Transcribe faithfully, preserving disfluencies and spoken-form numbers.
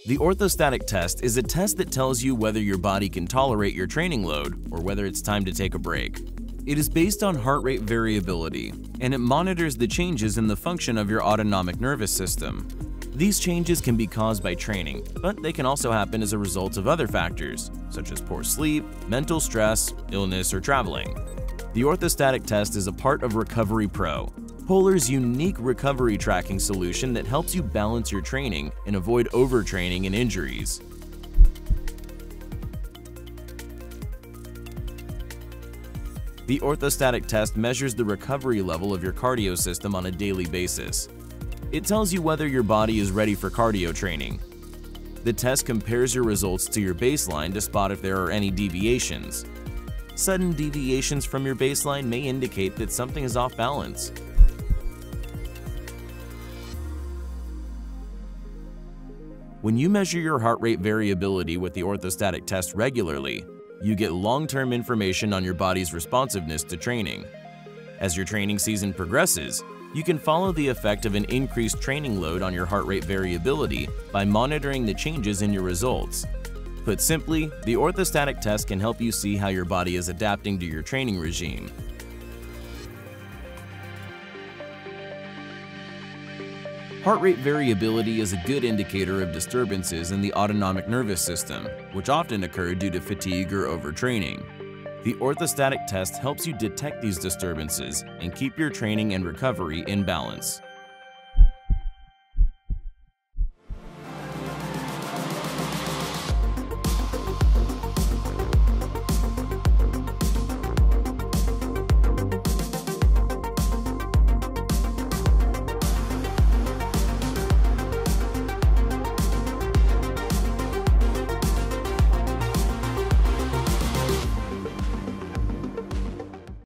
The orthostatic test is a test that tells you whether your body can tolerate your training load or whether it's time to take a break. It is based on heart rate variability, and it monitors the changes in the function of your autonomic nervous system. These changes can be caused by training, but they can also happen as a result of other factors, such as poor sleep, mental stress, illness, or traveling. The orthostatic test is a part of Recovery Pro, Polar's unique recovery tracking solution that helps you balance your training and avoid overtraining and injuries. The orthostatic test measures the recovery level of your cardio system on a daily basis. It tells you whether your body is ready for cardio training. The test compares your results to your baseline to spot if there are any deviations. Sudden deviations from your baseline may indicate that something is off balance. When you measure your heart rate variability with the orthostatic test regularly, you get long-term information on your body's responsiveness to training. As your training season progresses, you can follow the effect of an increased training load on your heart rate variability by monitoring the changes in your results. Put simply, the orthostatic test can help you see how your body is adapting to your training regime. Heart rate variability is a good indicator of disturbances in the autonomic nervous system, which often occur due to fatigue or overtraining. The orthostatic test helps you detect these disturbances and keep your training and recovery in balance.